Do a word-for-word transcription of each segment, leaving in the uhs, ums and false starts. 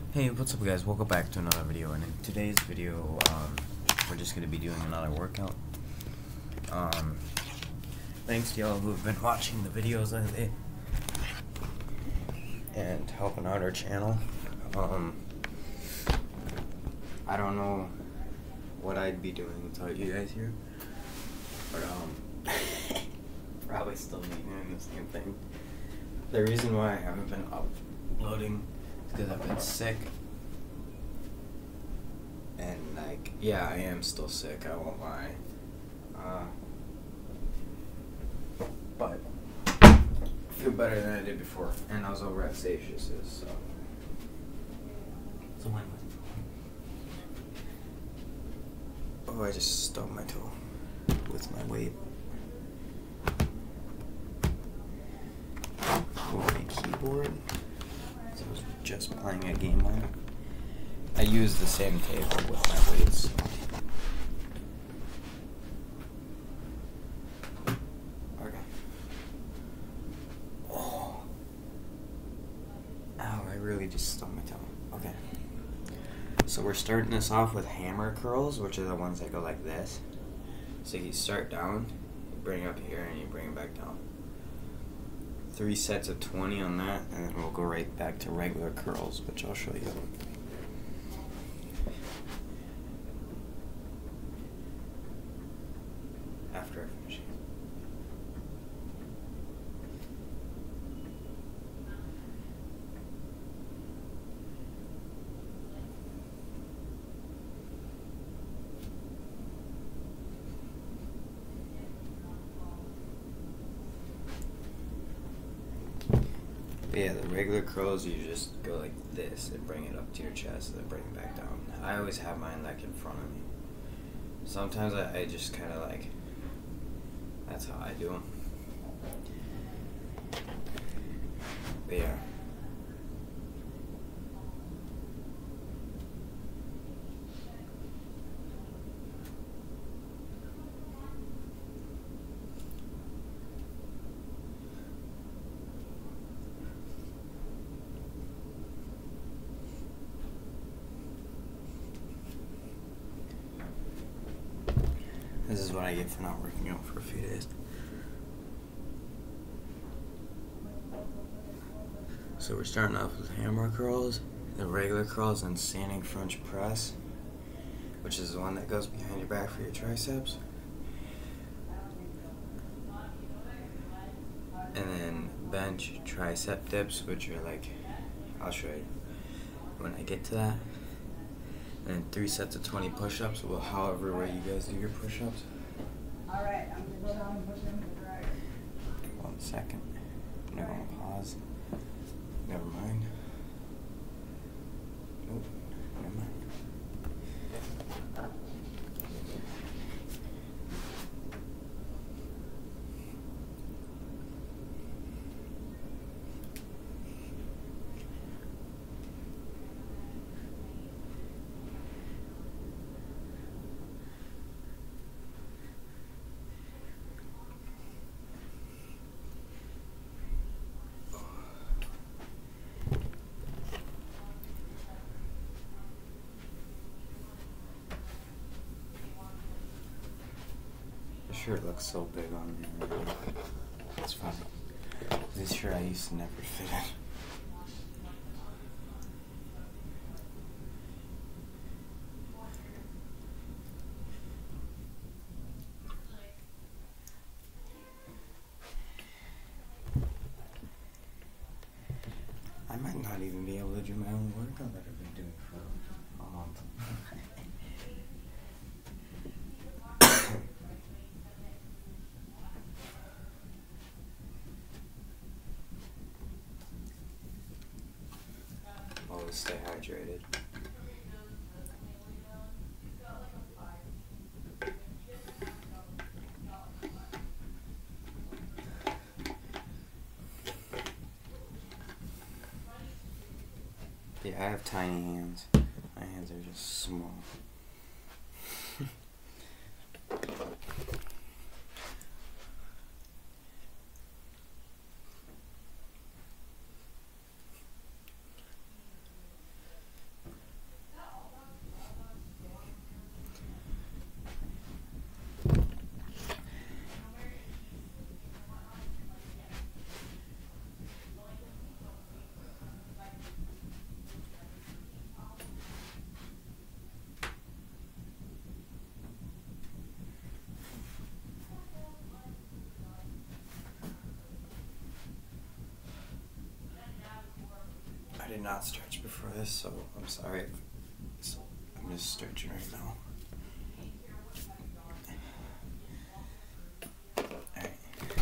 Hey, what's up guys? Welcome back to another video, and in today's video, um, we're just going to be doing another workout. Um, thanks to y'all who have been watching the videos lately and helping out our channel. Um, I don't know what I'd be doing without you guys here, but um, probably still be doing the same thing. The reason why I haven't been uploading because I've been sick, and like, yeah, I am still sick, I won't lie, uh, but I feel better than I did before, and I was over at Satius's, so, so when, oh, I just stubbed my toe with my weight. With my keyboard. So I was just playing a game on it. I use the same table with my weights. Okay. Oh. Ow, I really just stubbed my toe. Okay. So we're starting this off with hammer curls, which are the ones that go like this. So you start down, you bring it up here, and you bring it back down. Three sets of twenty on that, and then we'll go right back to regular curls, which I'll show you. After I finish. But yeah, the regular curls, you just go like this and bring it up to your chest and then bring it back down. I always have mine like in front of me. Sometimes I, I just kind of like, that's how I do them. But yeah. This is what I get for not working out for a few days. So we're starting off with hammer curls, the regular curls, and standing French press, which is the one that goes behind your back for your triceps. And then bench tricep dips, which are like, I'll show you when I get to that. And then three sets of twenty push-ups, well, however way you guys do your push-ups. All right, I'm gonna go down and push him to the right. One second. I'm gonna pause. Never mind. Nope. Never mind. The shirt looks so big on me. It's funny. This shirt I used to never fit in. I might not even be able to do my own workout that I've been doing for a month. Always stay hydrated. Yeah, I have tiny hands. My hands are just small. did not stretch before this, so I'm sorry. So I'm just stretching right now. Alright.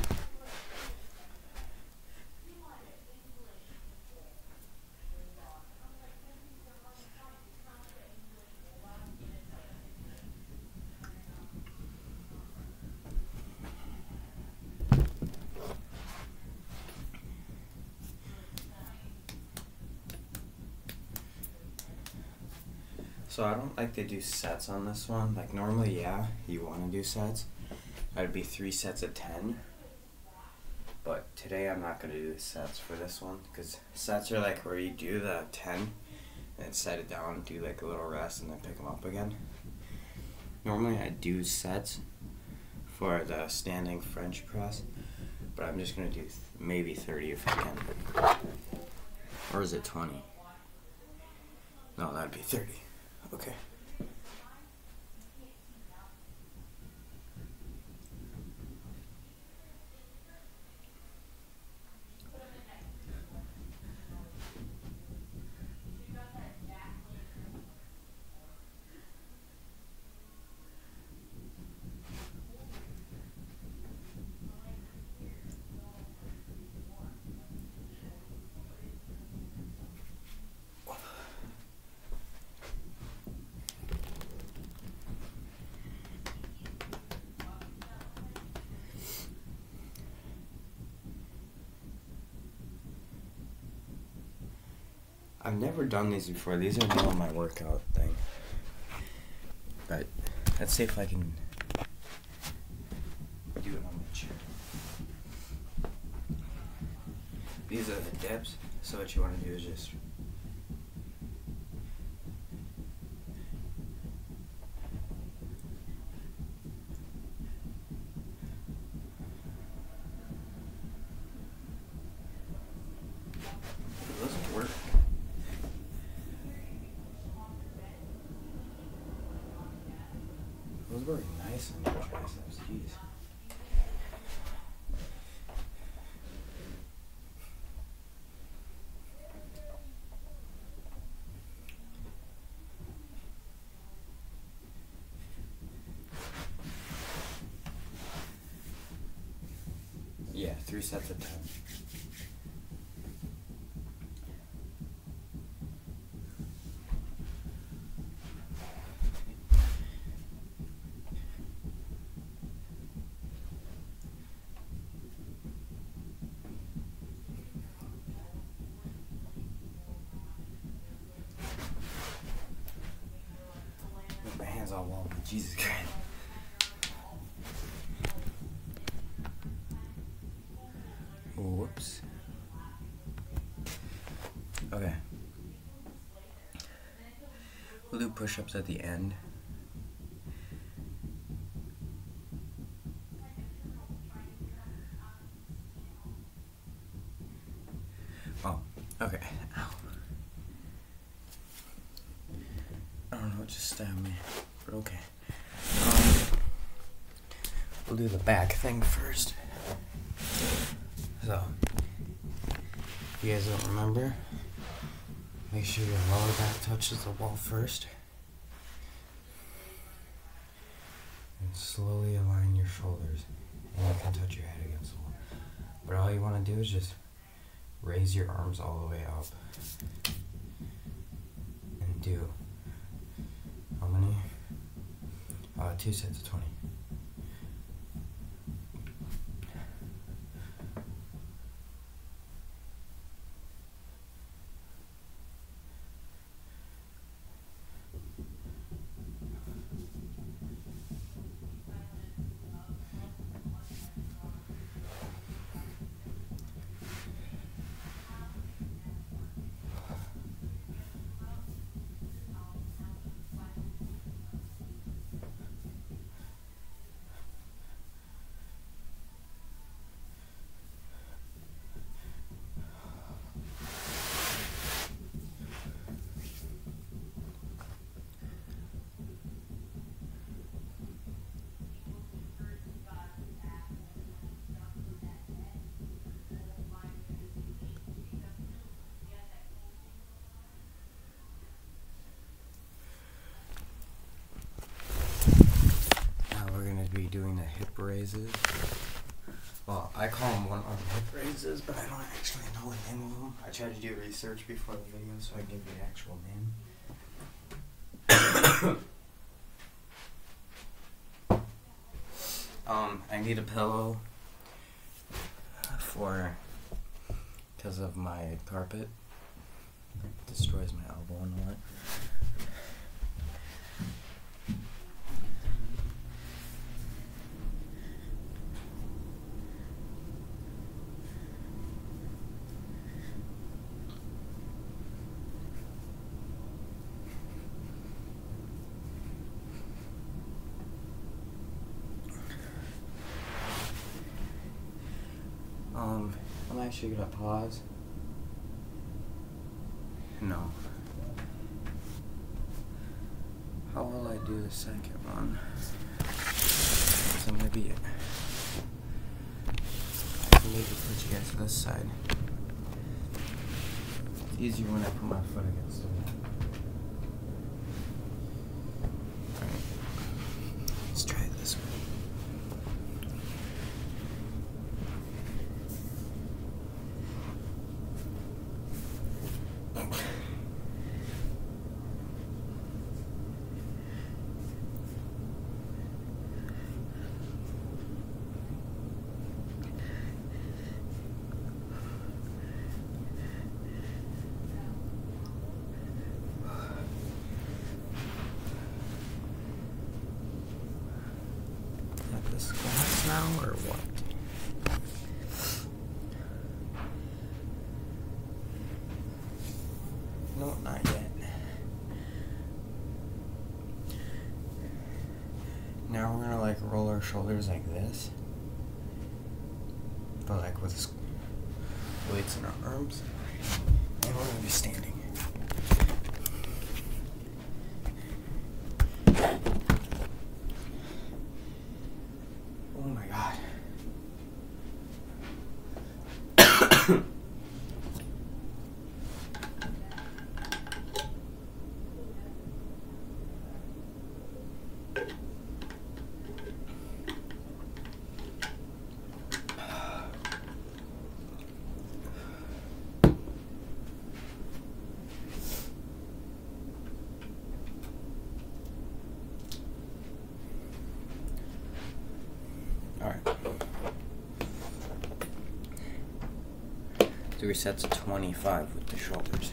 So I don't like to do sets on this one. Like normally, yeah, you want to do sets. That'd be three sets of ten. But today I'm not going to do the sets for this one. Because sets are like where you do the ten and set it down, do like a little rest, and then pick them up again. Normally I do sets for the standing French press. But I'm just going to do th maybe thirty if I can. Or is it twenty? No, that'd be thirty. Okay. I've never done these before. These are new on my workout thing. But let's see if I can do it on the chair. These are the dips. So what you want to do is just it doesn't work. Those were nice on your triceps, jeez. Yeah, three sets of ten. My hands all wobbly, Jesus Christ. Whoops. Okay. We'll do push-ups at the end. Oh, okay. Ow. I don't know, it just stabbed me, but okay. Um, we'll do the back thing first. So, if you guys don't remember, make sure your lower back touches the wall first. And slowly align your shoulders. And you can touch your head against the wall. But all you want to do is just raise your arms all the way up. And do, how many? Uh, two sets of twenty. hip raises. Well, I call them one-arm hip raises, but I don't actually know the name of them. I tried to do research before the video, so I give you the actual name. um, I need a pillow for, because of my carpet. It destroys my elbow and all that. Um, I'm actually gonna pause. No. How will I do the second one? So maybe I can maybe put you guys to this side. It's easier when I put my foot against the wall. Alright. Let's try it this way. The squats now, or what? No, not yet. Now we're gonna like roll our shoulders like this, but like with weights in our arms, and we're gonna be standing. Oh my god. Alright. Three sets of twenty-five with the shoulders.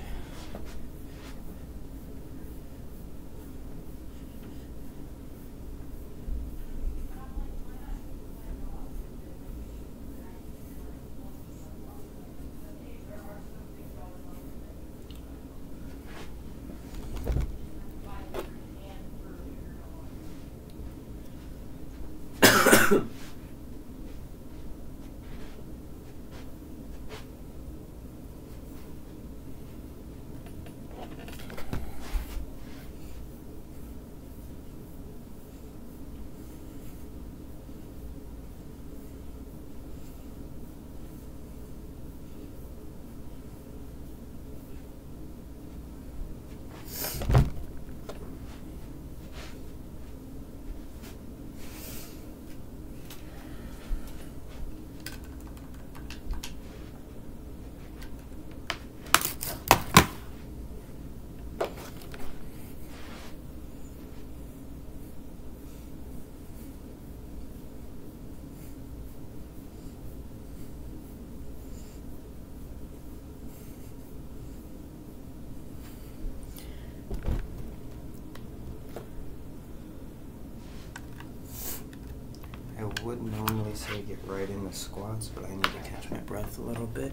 I would normally say get right in the squats, but I need to catch my breath a little bit.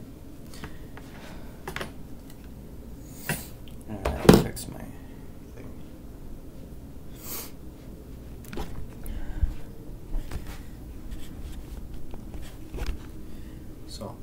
And that'll fix my thing. So.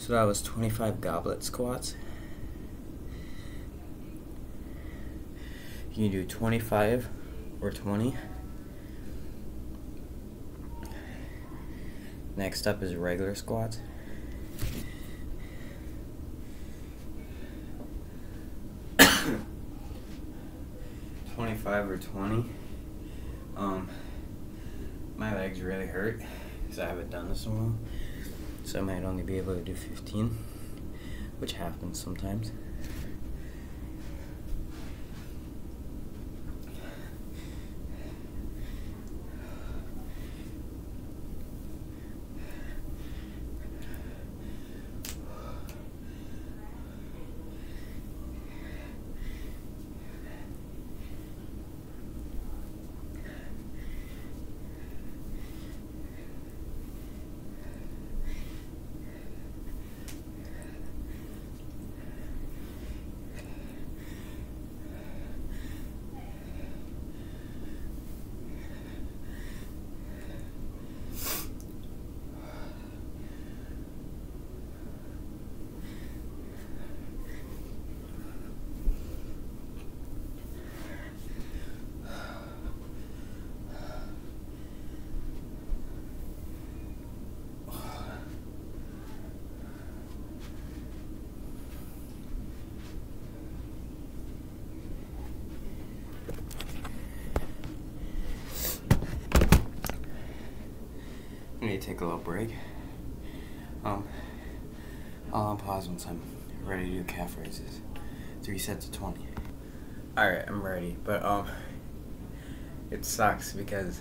So that was twenty-five goblet squats. You can do twenty-five or twenty. Next up is regular squats. twenty-five or twenty. Um, my legs really hurt because I haven't done this in a while. So I might only be able to do fifteen, which happens sometimes. I need to take a little break. Um, I'll pause once I'm ready to do calf raises. Three sets of twenty. Alright, I'm ready. But, um, it sucks because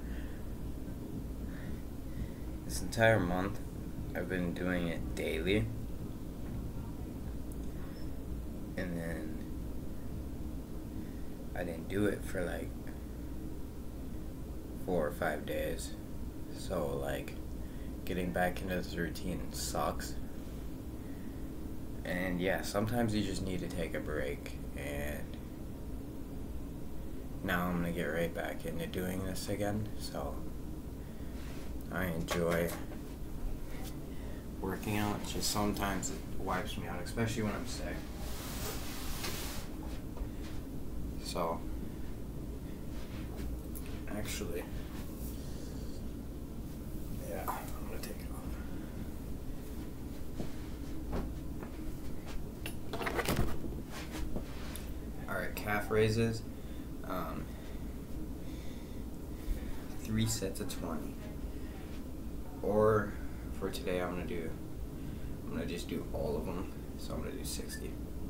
this entire month I've been doing it daily. And then I didn't do it for like four or five days. So, like, getting back into this routine sucks. And yeah, sometimes you just need to take a break. And now I'm gonna get right back into doing this again. So, I enjoy working out. It's just sometimes it wipes me out, especially when I'm sick. So, actually, yeah, I'm gonna take it off. Alright, calf raises. Um, three sets of twenty. Or for today, I'm gonna do, I'm gonna just do all of them. So I'm gonna do sixty.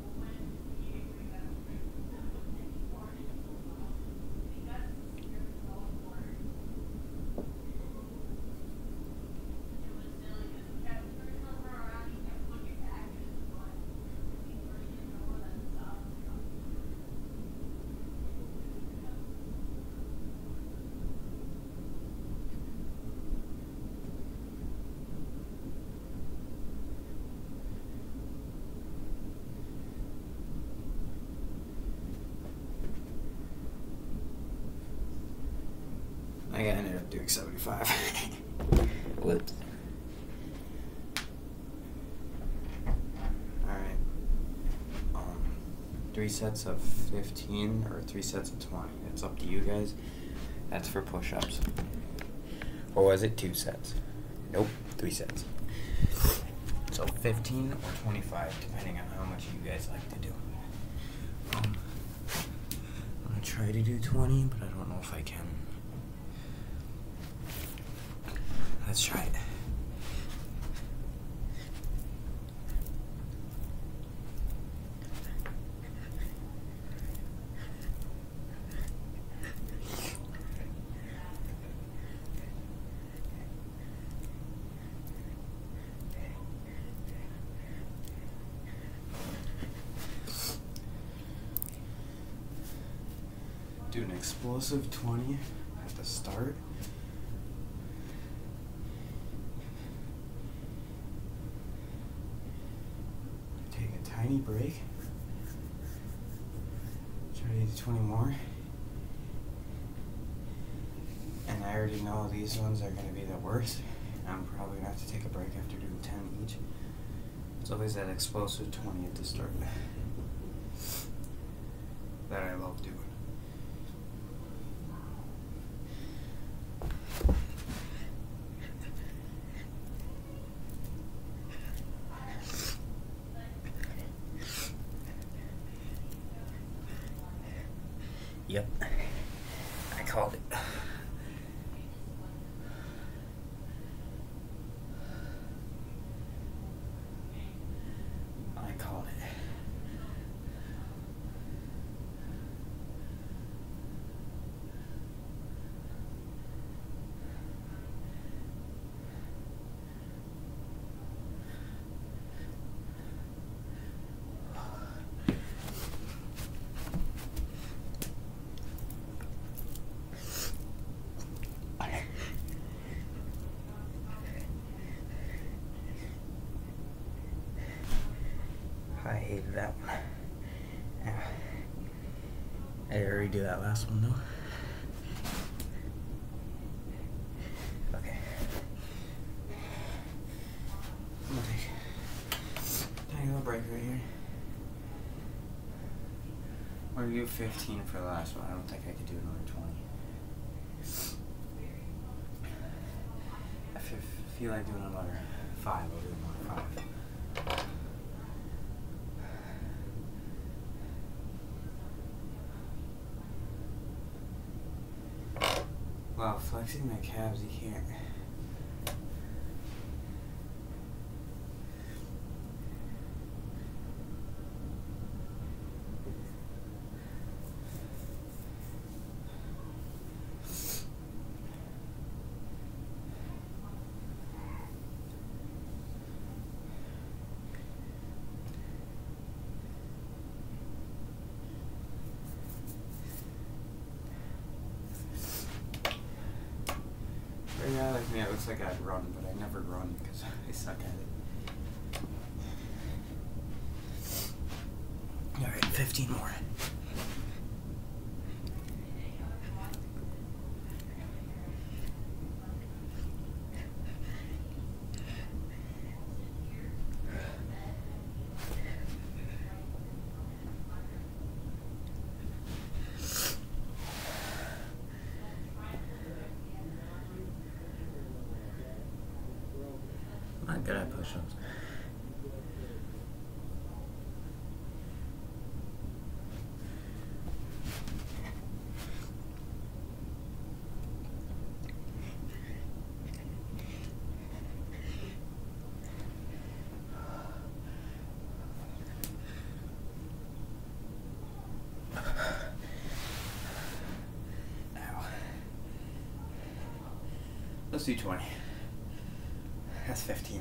I ended up doing seventy-five. Whoops. Alright. Um, three sets of fifteen or three sets of twenty. It's up to you guys. That's for push-ups. Or was it two sets? Nope, three sets. So fifteen or twenty-five, depending on how much you guys like to do. Um, I'm gonna try to do twenty, but I don't know if I can. Let's try it. Do an explosive twenty at the start. Tiny break. Try to do twenty more. And I already know these ones are going to be the worst. I'm probably going to have to take a break after doing ten each. It's always that explosive twenty at the start that I love doing. Yep, I called it. I called it. I hated that one. Yeah. I did redo that last one though. Okay. I'm gonna take a tiny little break right here. We're gonna do fifteen for the last one. I don't think I could do another twenty. I f feel like doing another five. I'll do another five. Wow, flexing my calves, you can't. For a guy like me, it looks like I'd run, but I never run because I suck at it. Alright, fifteen more. I'm not good at push-ups. Ow. Let's do twenty. That's fifteen.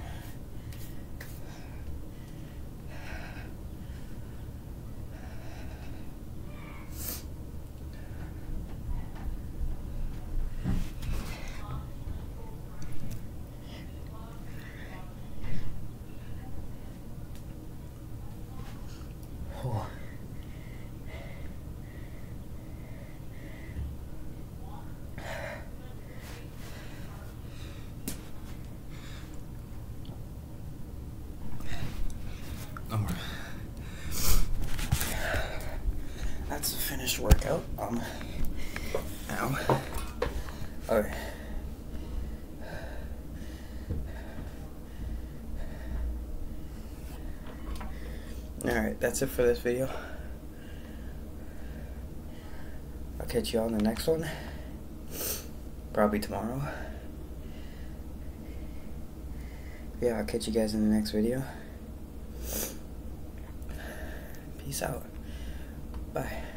Oh. No more. That's a finished workout. Um. Ow. Okay. Alright, that's it for this video. I'll catch you on the next one. Probably tomorrow. Yeah, I'll catch you guys in the next video. Peace out. Bye.